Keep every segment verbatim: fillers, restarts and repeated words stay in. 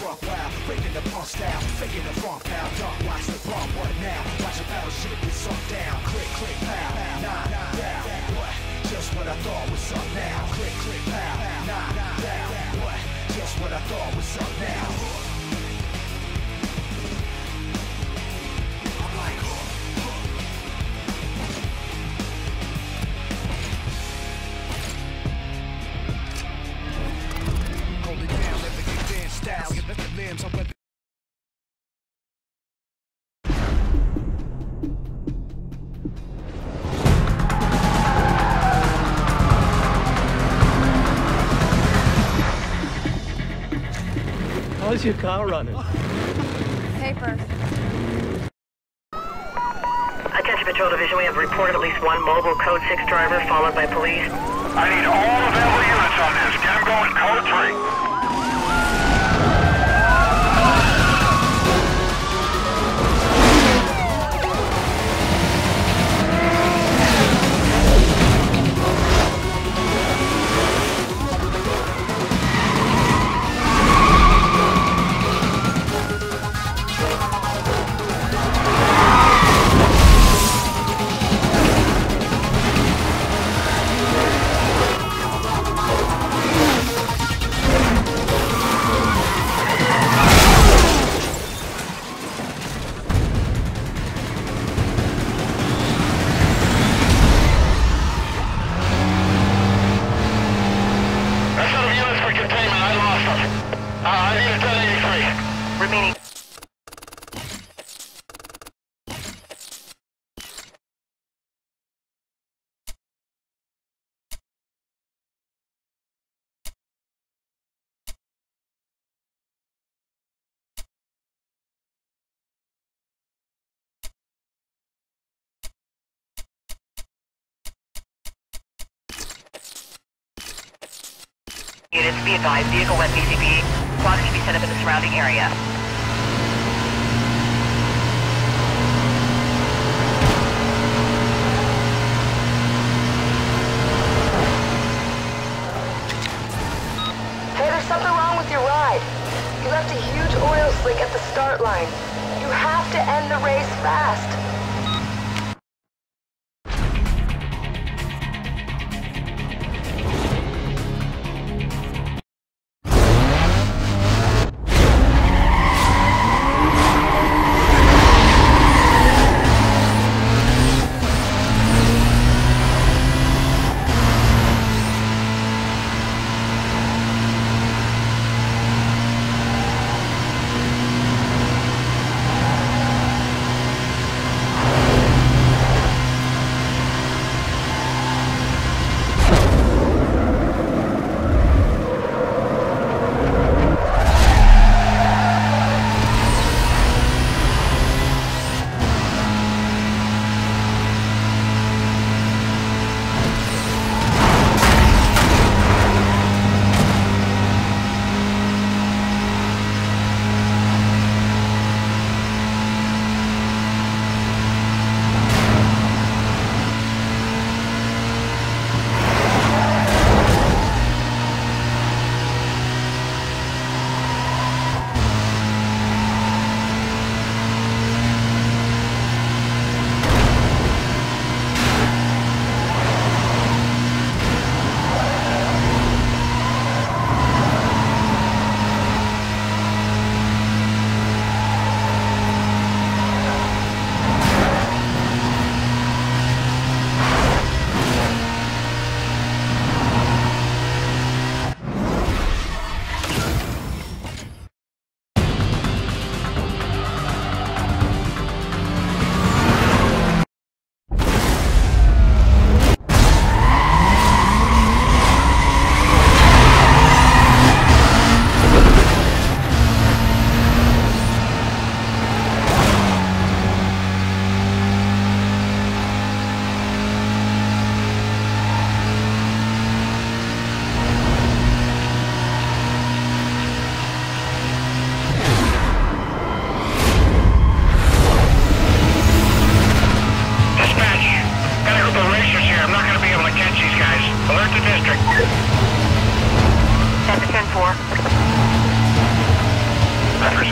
buck wild, breaking the punk style, faking the funk pal. Don't watch the bump, what now? Watch a battleship get sunk down. Click, click, pow, nah, down. What? Just what I thought was up now. Click, click, pow, nah, down. What? Just what I thought was up now. I'm like, hold it down, let me get dance style. Get the limbs, I'm with How's your car running? Paper. Attention Patrol Division, we have reported at least one mobile Code six driver followed by police. I need all available units on this. Get them going Code three. Remaining. Units, be advised, vehicle west B C B. Squad should be set up in the surrounding area. Hey, there's something wrong with your ride. You left a huge oil slick at the start line. You have to end the race fast.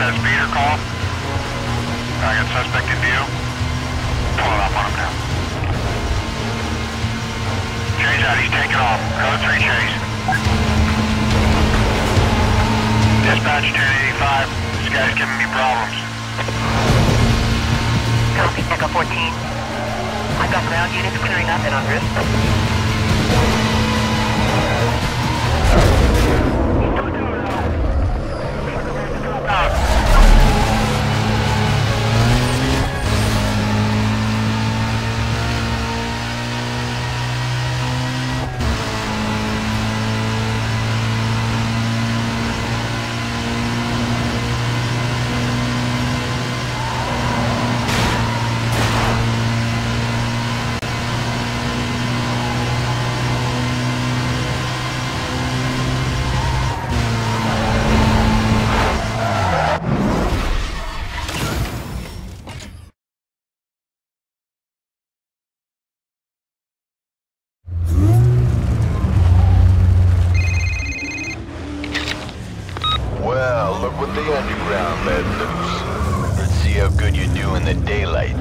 Set speeder call. I got suspect in view. Pull it up on him now. Chase out, he's taking off. Code three chase. Dispatch ten eighty-five. This guy's giving me problems. Copy, Echo fourteen. I've got ground units clearing up and en route. Well, look what the underground let loose. Let's see how good you do in the daylight.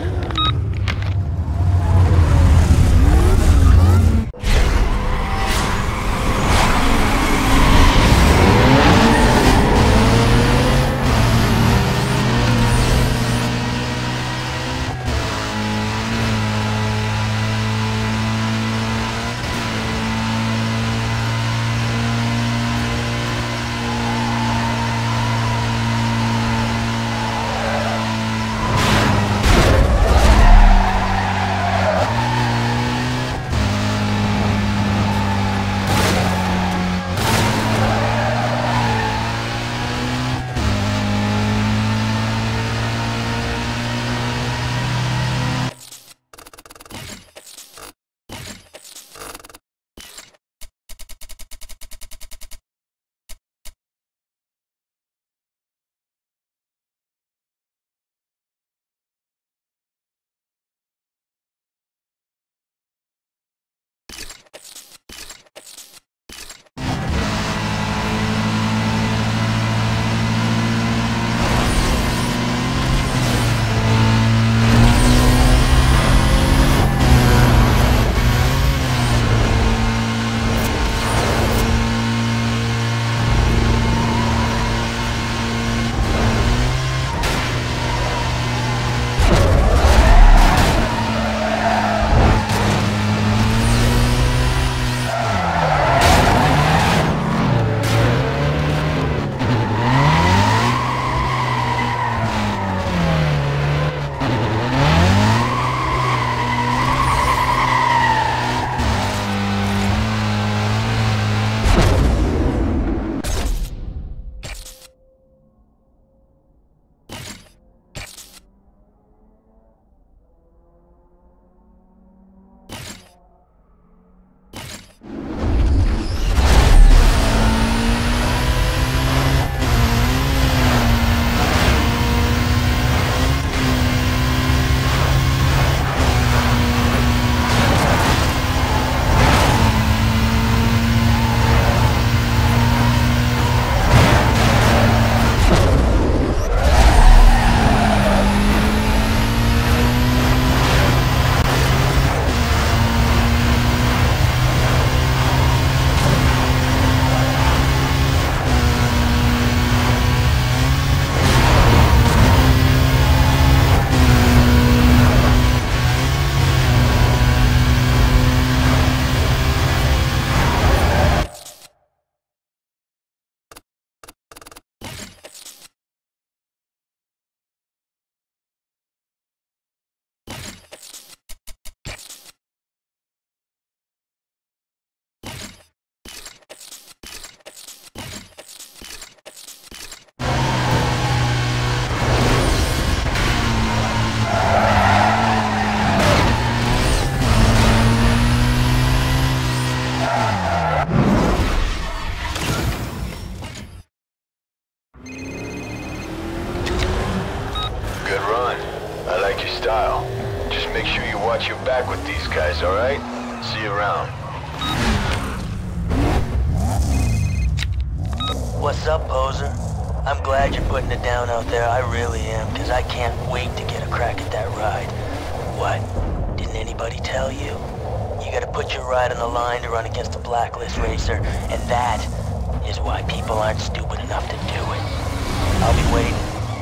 style. Just make sure you watch your back with these guys, alright? See you around. What's up, poser? I'm glad you're putting it down out there, I really am, because I can't wait to get a crack at that ride. What? Didn't anybody tell you? You gotta put your ride on the line to run against a blacklist racer, and that is why people aren't stupid enough to do it. I'll be waiting.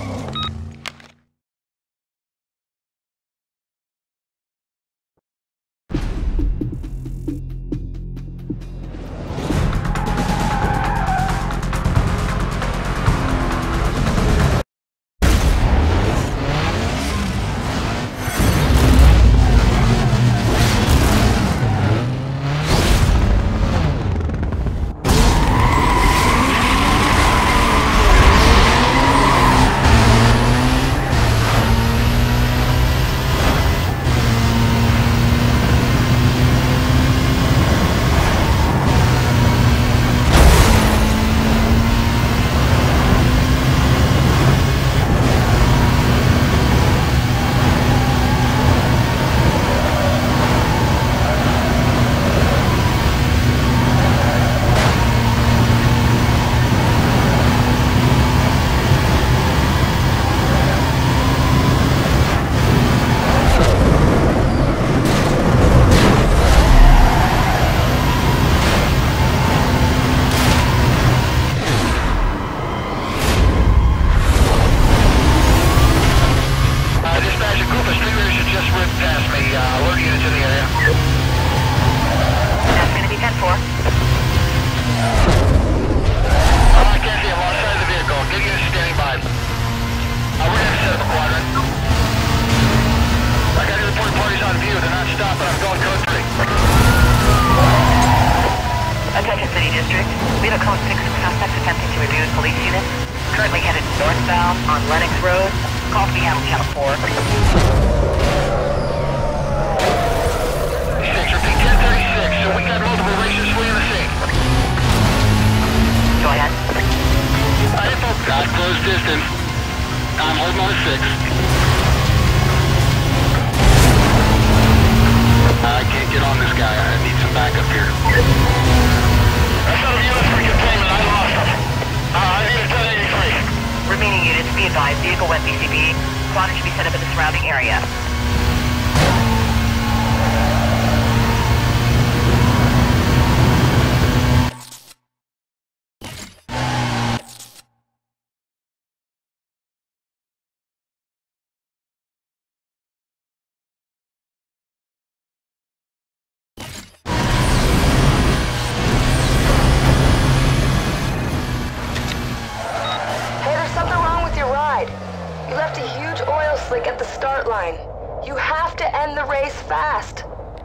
At the start line. You have to end the race fast.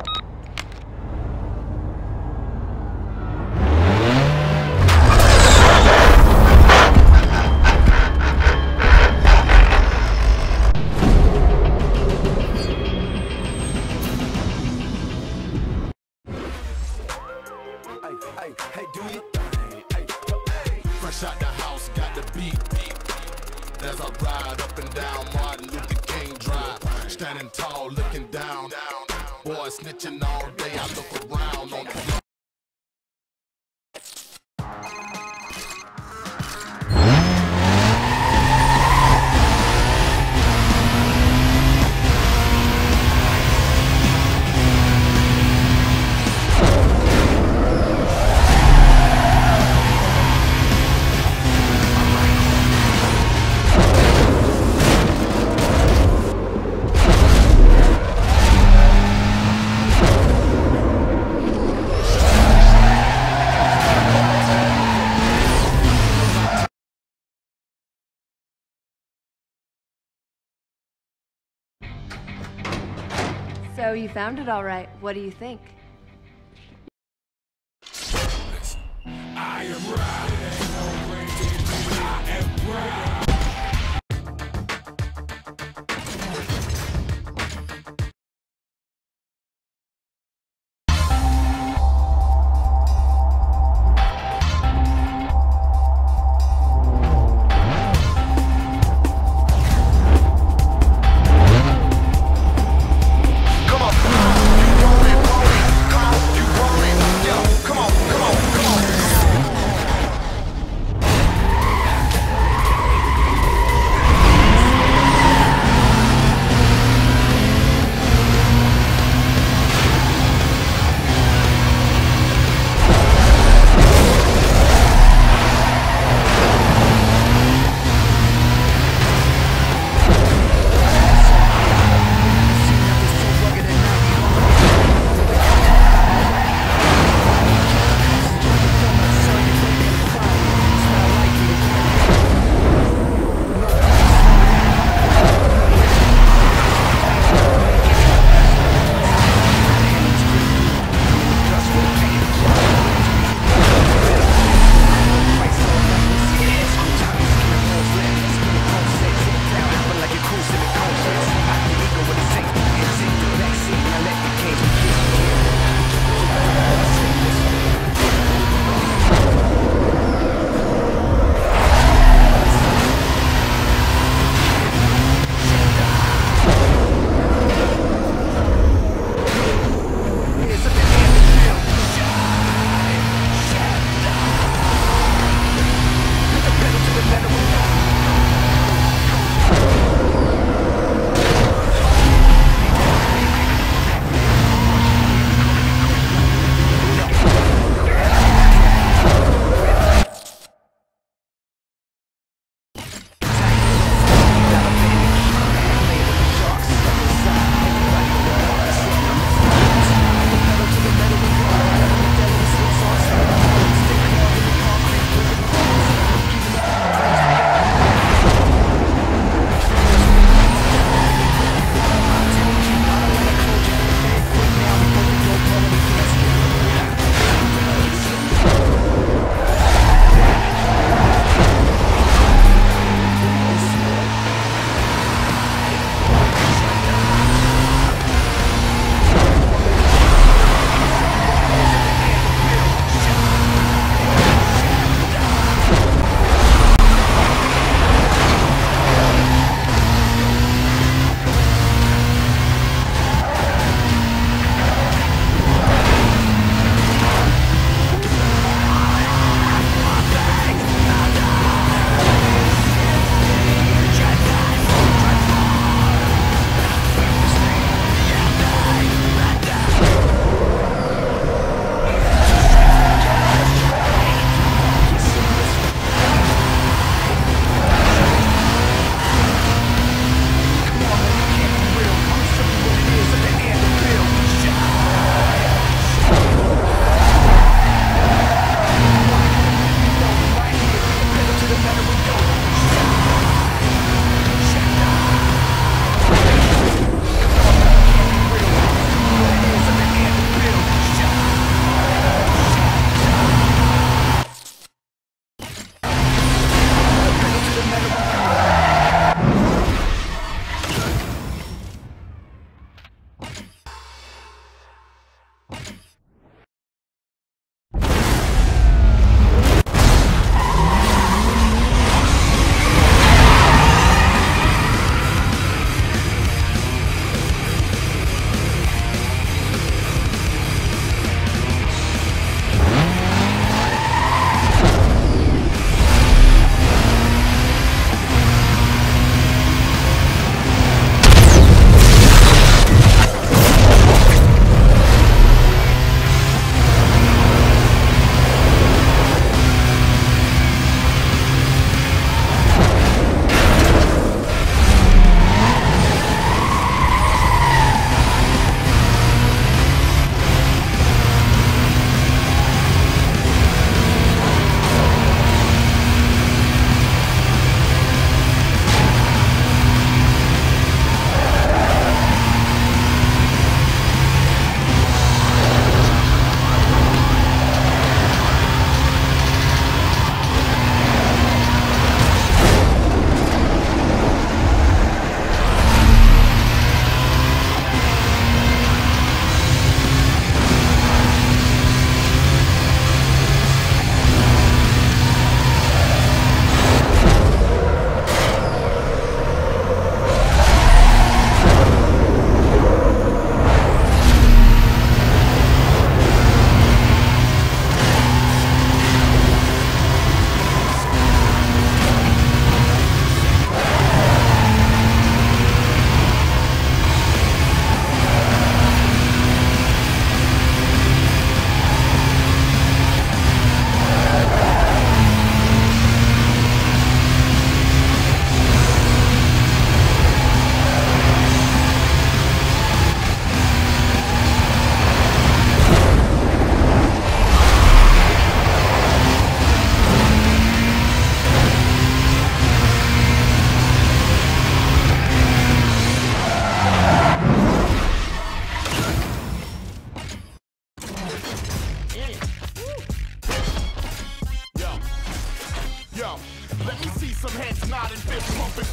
Hey, hey, hey, do you? Hey, hey, fresh out the house, got the beat. As I ride up and down Martin Luther King Drive, standing tall, looking down. Boy, snitching all day, I look around on the floor. So you found it all right. What do you think? I am riding, I am riding. Come on, come on, come on.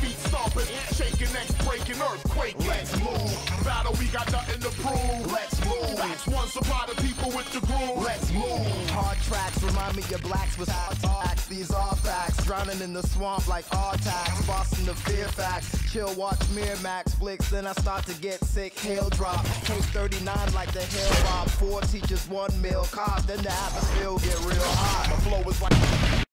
feet stomping, shaking necks, breaking earthquake. Let's move. Battle, we got nothing to prove. Let's move. That's one supply the people with the groove. Let's move. Hard tracks remind me of blacks with hard facts. These are facts. Drowning in the swamp like Artax. Boston to Fairfax. Chill, watch Miramax flicks. Then I start to get sick. Hail drop. Case thirty-nine like the hill rob. Four teachers, one meal. Cop. Then the atmosphere get real hot. My flow is like